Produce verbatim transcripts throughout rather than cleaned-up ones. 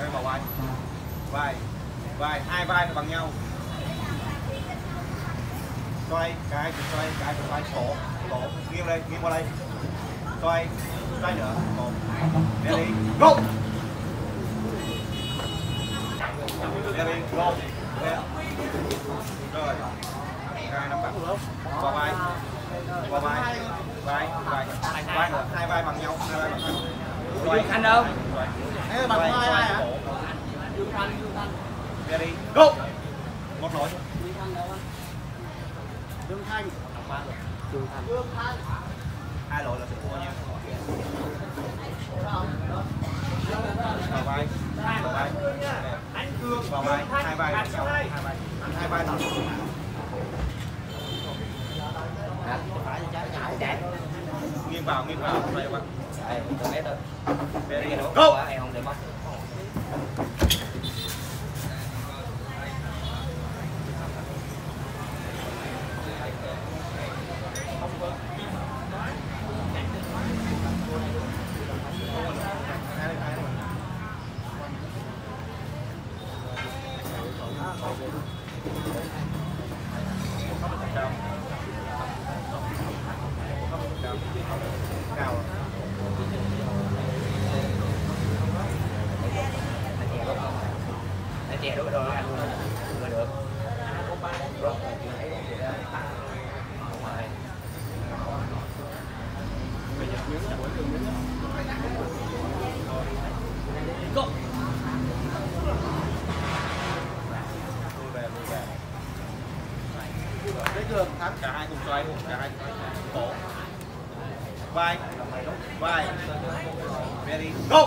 xoay vào vai, vai, vai, hai vai phải bằng nhau. Xoay cái xoay cái xoay cổ, cổ nghiêng đây, nghiêng qua đây. Xoay, xoay nữa, một, ready, go. Ready, go. Rồi, cái nắm bắt vào vai, vào vai, vai, vai, vai nữa, hai vai bằng nhau, hai vai bằng nhau. Dương Thanh đâu? Thế bằng hai vai hả? Dương Thanh, Dương Thanh. Ready, go. Một lỗi. Dương Thanh đâu anh? Dương Thanh. Dương Thanh. Dương Thanh. Hai lỗi là sẽ thua nha. Vào vai, vào vai, vào vai, hai vai bằng nhau, hai vai, hai vai bằng nhau. Nghiêng vào, nghiêng vào, đây các bạn. Đây, tôi biết thôi. Ready, Go. Em không để mất. Cao. Để chè đúng rồi anh luôn. Rồi được. Rồi. Go. Lùi về, lùi về. Lấy đường thắng. Cả hai cùng xoay, cả hai cổ. Vai, vai. Ready, go.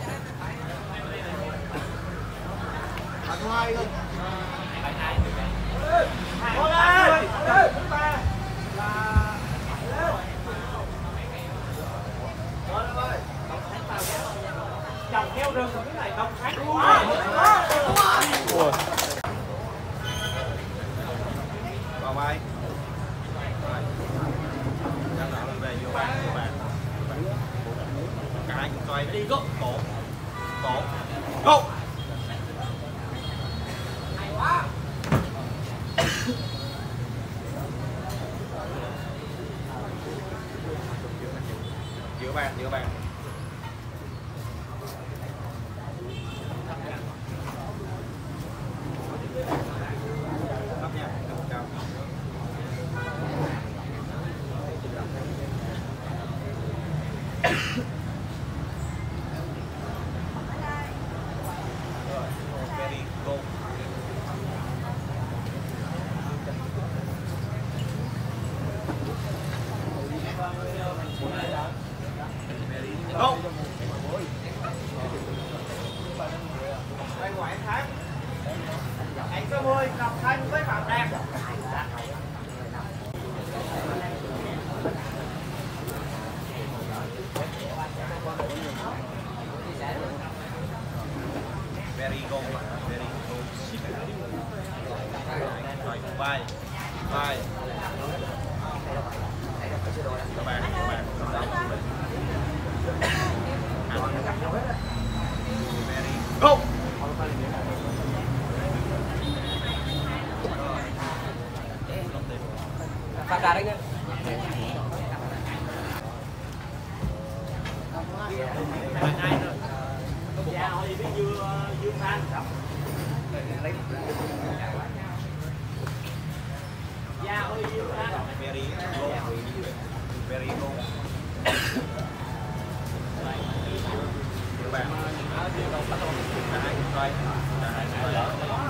Thắng hai luôn. Go lên. Chồng heo rừng cái này đông sát Vào vai. Đang đảo lên về vô bàn, vô bàn. Cả hai cùng xoay, đi go. Cổ, cổ, go. Giữa bàn, giữa bàn. Thấp nha, thấp cao. Rồi, ready, go. Go. Đây ngoài anh Thắng. Anh số mười Ngọc Thanh với Phạm Đạt. Very go, very go. Rồi, vai, vai. Các bạn, các bạn. Very go. Phạm Đạt đấy nhá. Dạ hồi biết dưa Dương Thanh. Dạ hồi Dương Thanh. Very go. Very go. Các bạn. Cả hai cùng xoay. Cả hai cùng xoay.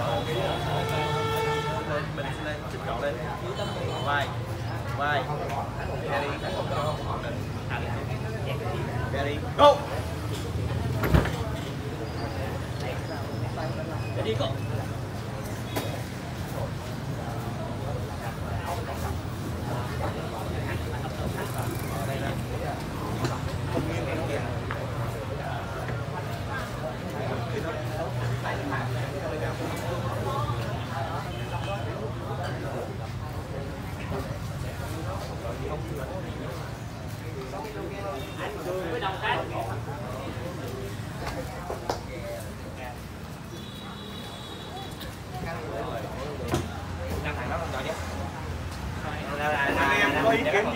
Lên, mình lên, chích cậu lên. Vai, vai. Very go. Very go. Đi go. Anh Cường với Đồng Khánh.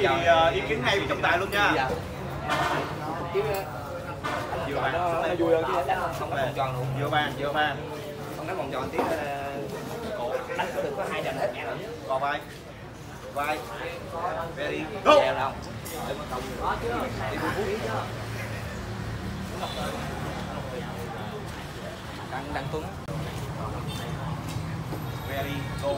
thì uh, ý kiến hay với trọng tài luôn nha. Vừa bàn, nó vui hơn chứ đánh không đánh vòng tròn luôn. vừa bàn, vừa bàn. Không đánh vòng tròn tí cổ đánh có được có hai trận hết ngã rồi. Vào vai, vai, ready, go. Đăng Đăng Tuấn. Ready, go.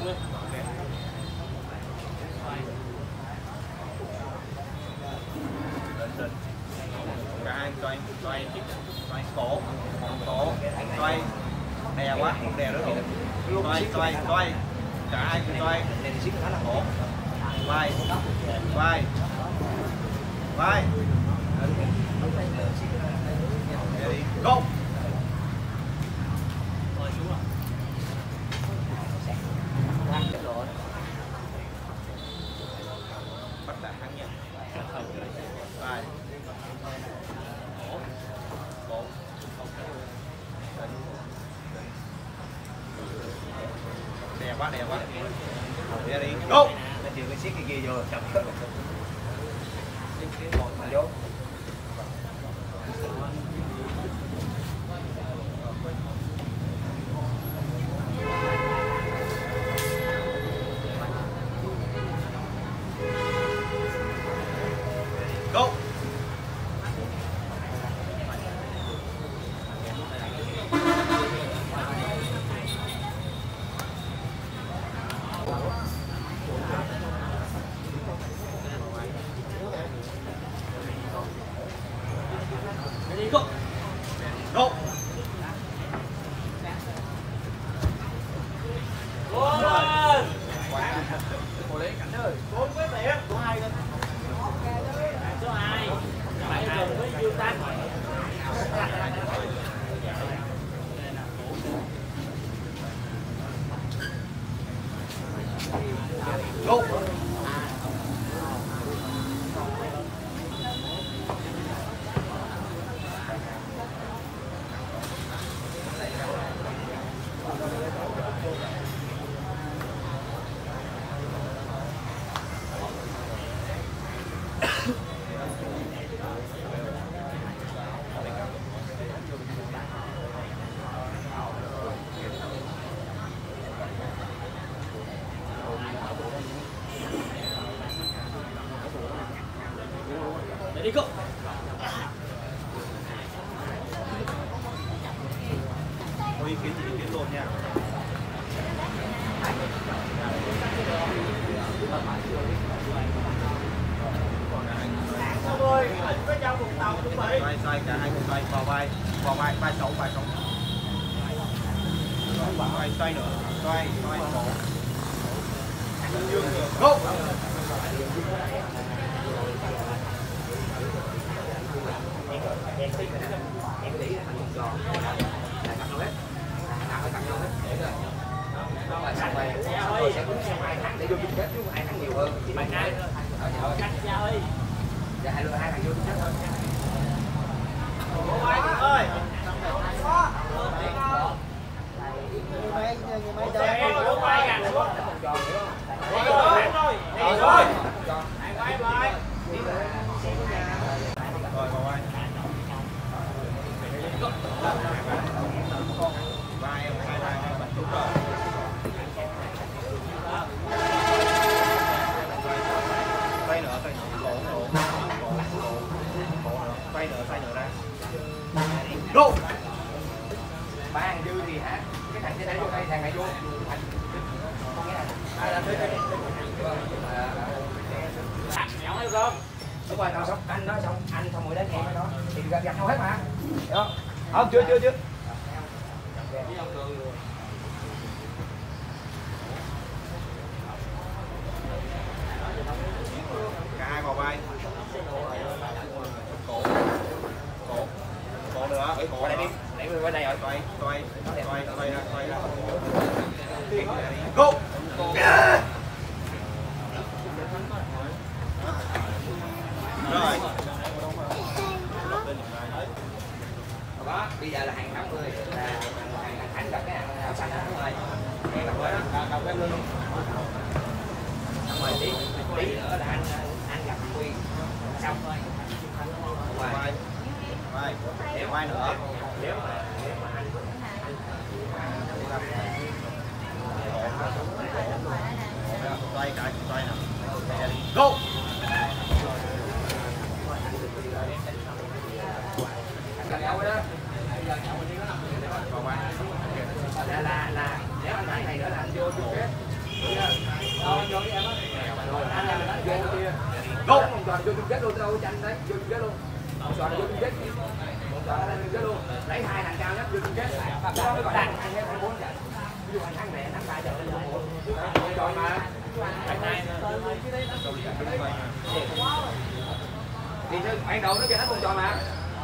Lên lên. Cả hai xoay xoay xoay cổ cổ xoay đè quá không đè nữa rồi xoay xoay xoay cả hai cùng xoay cổ vai vai vai ready go. Bắt đã thắng nha. Vai cổ đè quá đè quá ready go. Nó chịu cái xiết cái kia vô chậm mà vô. Go. Ready go. Go. Cô lấy cảnh ơi. Bốn với tiền. Số hai lên. Số hai. Phải gần với Dương Tăng. Go. Ready go. Có ý kiến gì ý kiến luôn nha. Ôi, có nhau một tàu chuẩn bị. Xoay xoay cả hai cùng xoay vào vai vào vai vai sống vai sống xoay xoay nữa xoay xoay cổ dương ngược go. Em tí em tí là thành vòng tròn là cặp nhau hết, nào phải cặp nhau hết để rồi rồi xong rồi rồi sẽ cũng xem ai thắng để vô chung kết, chứ ai thắng nhiều hơn thì bạn hai thôi cắt ra ơi, giờ hai hai thằng vô chung kết thôi. Ơi rồi vào vai vai em hai vai hai bật đúng rồi. Xoay nữa xoay nữa cổ cổ cổ cổ cổ nữa xoay nữa xoay nữa ra go. Ba thằng dư thì hả, cái thằng sẽ vô đây, thằng này vô nhậu hay không? Đúng rồi, xong anh nói xong anh xong rồi đến em đó thì gặp gặp nhau hết mà. Được không? Không, chưa chưa chưa. Cả hai vào vai cổ cổ cổ nữa cổ Qua đây đi, để qua đây rồi. xoay xoay xoay xoay ra xoay ra go. Rồi Đó, bây giờ là hàng tám mươi là hàng Khánh gặp cái hàng áo xanh đó rồi. Em gặp với đó, gặp em luôn. Xong rồi tí tí nữa là anh anh gặp xong vai vai vai nữa nếu mà nếu mà anh xoay cái xoay nào go gần nhau đó là là là nếu anh thấy này nữa là anh vô chung kết vô với em á rồi anh em mình vô kia go vòng tròn vô chung kết luôn đâu tranh đấy vô chung kết luôn vòng tròn vô chung kết vòng tròn là chung kết luôn lấy hai thằng cao nhất vô chung kết có cái gọi đàn anh em bốn trận ví dụ anh thắng này thắng ba trận lên một vòng tròn mà anh này thì ban đầu nó kêu thắng vòng tròn mà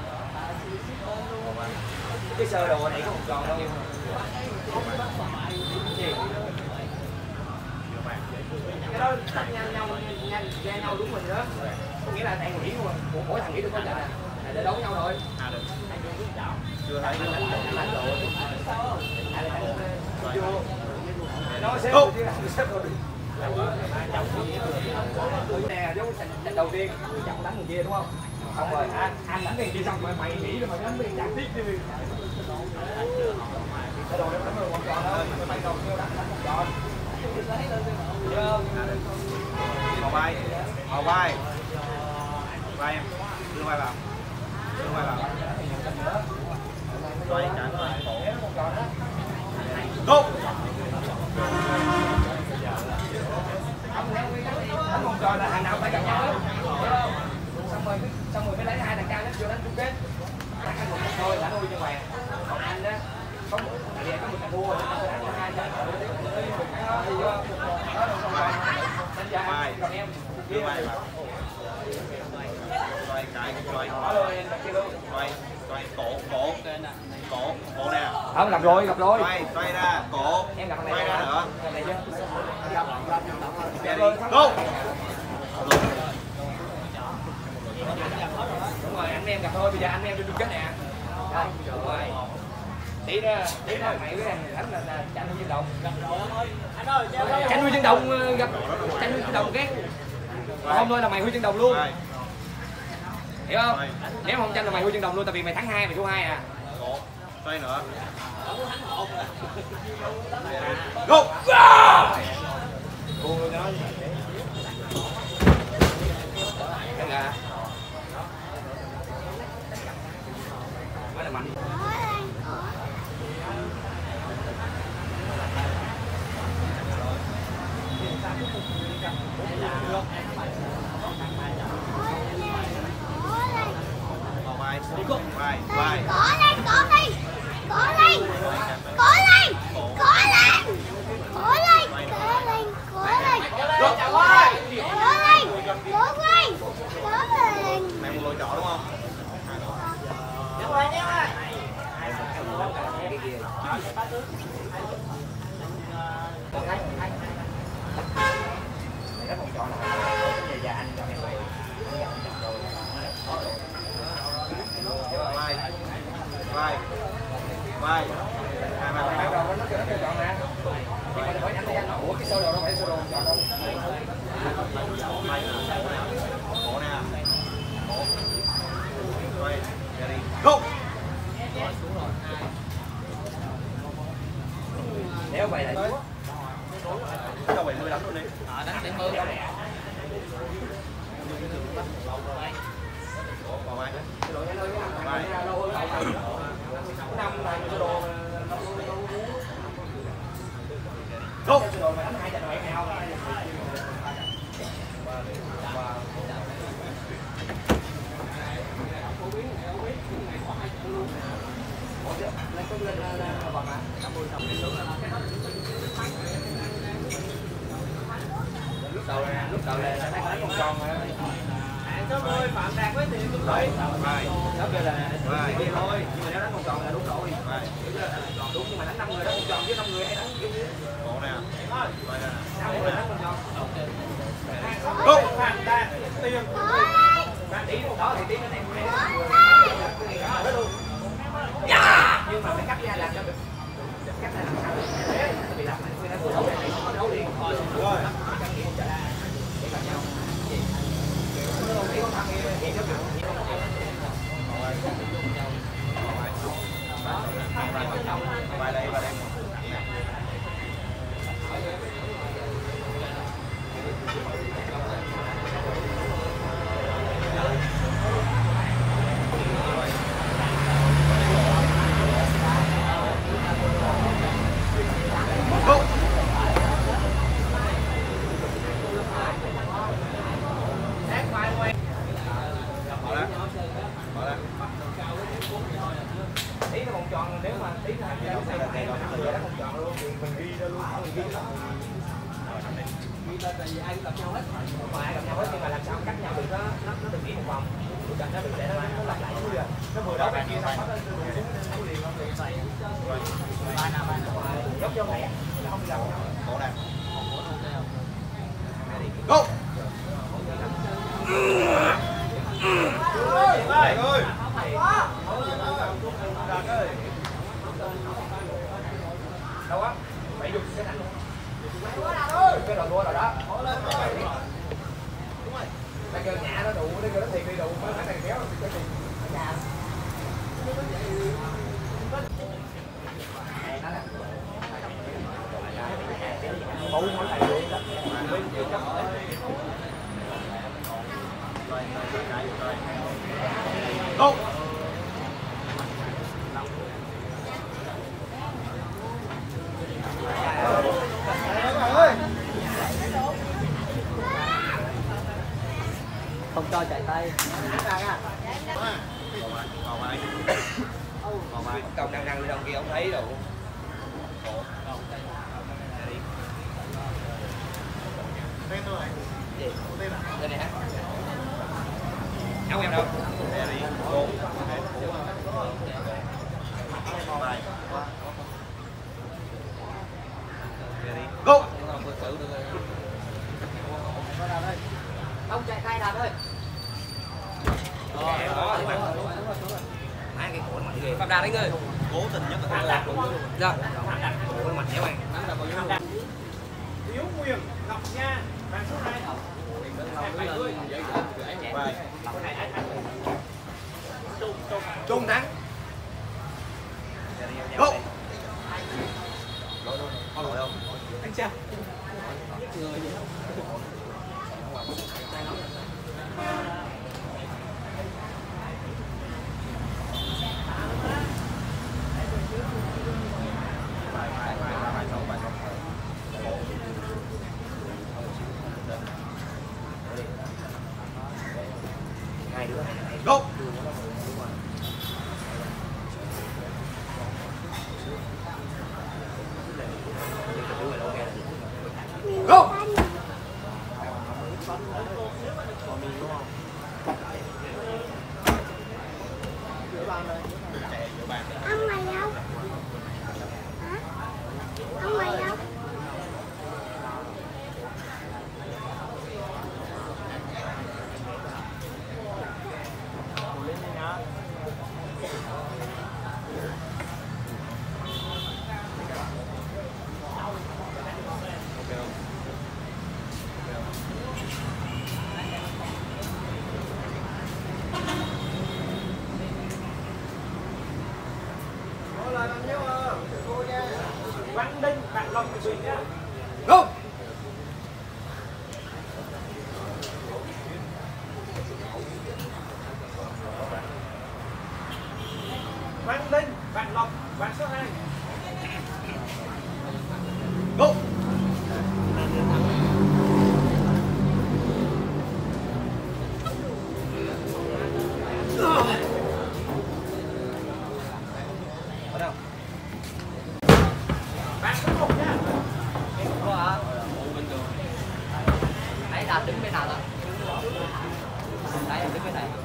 cái sơ đồ này có vòng tròn đâu cái đó tách nhau nhau nhanh ra nhau đúng mình đó có nghĩa là thằng nghĩ mà mỗi thằng nghĩ được có trận là để đấu nhau thôi chưa thấy nó xếp xếp rồi nè giống trận đầu tiên chậm đánh người kia đúng không không rồi anh anh đánh người kia xong rồi mày nghĩ rồi mày đánh người chặt tiếp đi cái đồ nó đánh vòng tròn thôi mày đầu tiêu đánh đánh vòng tròn vào vai vào vai vai em đưa vai vào đưa vai vào xoay cả cổ go đánh vòng tròn là hàng nào phải gặp nhau hết xong rồi xong rồi mới lấy hai thằng cao nhất vô đánh chung kết đánh một thôi đã nuôi cho mày còn anh á có một có một thằng thua thì đánh hai trận vai đưa vai vào xoay cái xoay xoay xoay cổ cổ cổ cổ nè không gặp rồi gặp rồi xoay xoay ra cổ em gặp xoay ra nữa go đúng rồi anh em gặp thôi bây giờ anh em đi chung kết nè rồi tí nữa tí nữa mày với thằng đánh là, là tranh đua dân động tranh đua dân động gặp tranh đua dân động ghét không thôi là mày huy dân đồng luôn hiểu không nếu không tranh là mày huy dân đồng luôn tại vì mày thắng hai mày thua hai à cổ xoay nữa go cái là quá là mạnh vai vai Có lên, có lên, có lên, có lên, có lên, có lên, có lên, có lên, có lên, có lên, có lên. mẹ một lôi trọ đúng không? Đúng rồi, đúng rồi. Cái vòng tròn này bây giờ anh chọn em về vai vai vai à mà ban đầu nó kêu nó kêu chọn nè nhưng mà hỏi anh đi anh ủa cái sơ đồ đâu phải sơ đồ chọn đâu cổ nè cổ quay ra đi go nếu vậy là đâu bảy mươi đánh luôn đi đánh bảy mươi đâu nè vào vai vai năm là sơ đồ go sơ đồ mà đánh hai trận loại nào lúc đầu là lúc đầu là đánh đánh vòng tròn mà số mười phạm đạt với tiền đúng rồi vai đó kia là vai đi thôi nhưng mà nếu đánh vòng tròn là đúng rồi vai đúng nhưng mà đánh năm người đánh vòng tròn với năm người hay đánh kiểu gì cổ nè vai ra năm người đánh vòng tròn go Có lên, bạn tí đó thì tí nó em có nhưng mà phải cắt ra làm cho được cắt ra làm sao để bị làm người ta đấu này đấu liền rồi để gặp nhau đấu đi con thằng Vai đây, vai đây. Tí nó còn tròn, nếu mà tí nó hai cái này này nó còn tròn luôn thì mình ghi ra luôn, mình ghi ra. Ghi tên là gì ai cũng gặp nhau hết, không phải ai gặp nhau hết nhưng mà làm sao cắt nhau được nó nó nó được nghỉ một vòng, chỉ cần nó được để nó nó lặp lại xuống rồi, nó vừa đó bạn kia xong nó nó liền không liền xoay. Ba nào ba nào giống giống này, không đi đâu. Bộ này. Go. Ơi ơi. Đâu á? Phải dùng cái này. Cái đầu đua rồi đó. Đây kêu nhả nó đủ, đây kêu nó thiệt đi đủ, mới phải này kéo thì cái gì? Bố nói này luôn đó. Go. Không cho chạy tay. Vào vai. Vào vai. Công năng năng trong kia không thấy đâu. Tên tôi này. Gì? Tên là Đây này hả? Áo em đâu? Đây đi. Go. Vào vai. Đây đi. Go. Không chạy tay đạp ơi. Cái đó thì bạn. Má cái cổ nó mạnh ghê. Phạm Đạt anh ơi. Cố tình nhất là cái là Dạ. Cổ nó mạnh dẻo anh. Hiếu Quyền Ngọc Nha bàn số hai. vai. Trung thắng. Go. Anh Trang. Hai đứa này này. Go. Go. Ông mày đâu? Hả? Ông mày đâu? Quang Đinh, bạn Long của Duyệt nhá. Go. Quang Đinh, bạn Long, bàn số hai. Go. Ở đâu? Bàn số một nha. Nãy Đạt đứng bên nào đó? Nãy em đứng bên này.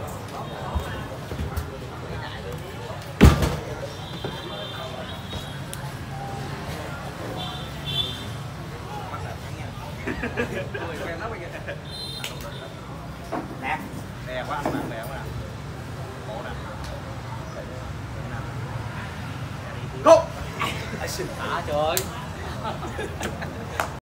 Quen lắm anh ạ. Đẹp. Đẹp quá anh bạn, đẹp quá nè. Bộ nè. Go. Ai xin thả trời ơi.